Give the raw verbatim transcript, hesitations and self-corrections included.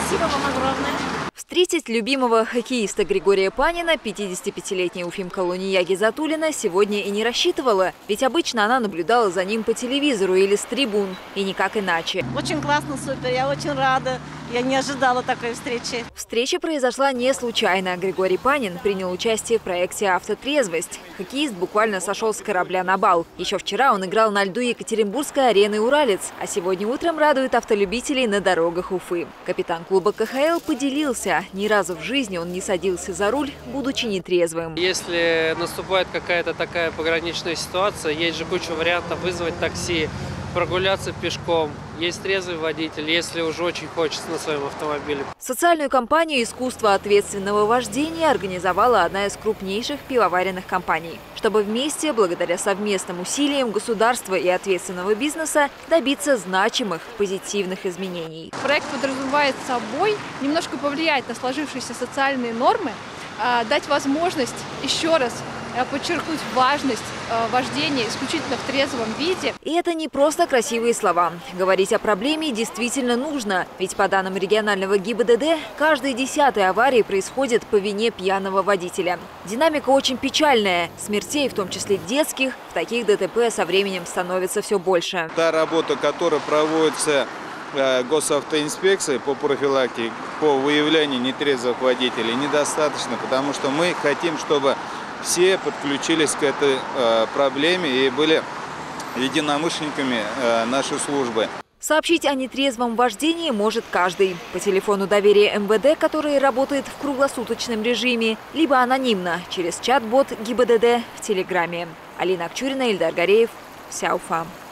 Спасибо вам огромное. Встретить любимого хоккеиста Григория Панина пятидесятипятилетняя уфимка Луния Гизатуллина сегодня и не рассчитывала, ведь обычно она наблюдала за ним по телевизору или с трибун, и никак иначе. Очень классно, супер, я очень рада. Я не ожидала такой встречи. Встреча произошла не случайно. Григорий Панин принял участие в проекте «Автотрезвость». Хоккеист буквально сошел с корабля на бал. Еще вчера он играл на льду Екатеринбургской арены «Уралец», а сегодня утром радует автолюбителей на дорогах Уфы. Капитан клуба ка ха эл поделился. Ни разу в жизни он не садился за руль, будучи нетрезвым. Если наступает какая-то такая пограничная ситуация, есть же куча вариантов: вызвать такси, прогуляться пешком. Есть трезвый водитель, если уже очень хочется на своем автомобиле. Социальную кампанию «Искусство ответственного вождения» организовала одна из крупнейших пивоваренных компаний, чтобы вместе, благодаря совместным усилиям государства и ответственного бизнеса, добиться значимых позитивных изменений. Проект подразумевает собой немножко повлиять на сложившиеся социальные нормы, дать возможность еще раз подчеркнуть важность вождения исключительно в трезвом виде. И это не просто красивые слова. Говорить о проблеме действительно нужно. Ведь по данным регионального гэ и бэ дэ дэ, каждая десятая авария происходит по вине пьяного водителя. Динамика очень печальная. Смертей, в том числе детских, в таких дэ тэ пэ со временем становится все больше. Та работа, которая проводится госавтоинспекцией по профилактике, по выявлению нетрезвых водителей, недостаточно, потому что мы хотим, чтобы все подключились к этой э, проблеме и были единомышленниками э, нашей службы. Сообщить о нетрезвом вождении может каждый. По телефону доверия эм вэ дэ, который работает в круглосуточном режиме, либо анонимно через чат-бот гэ и бэ дэ дэ в Телеграме. Алина Акчурина, Ильдар Гореев, вся Уфа.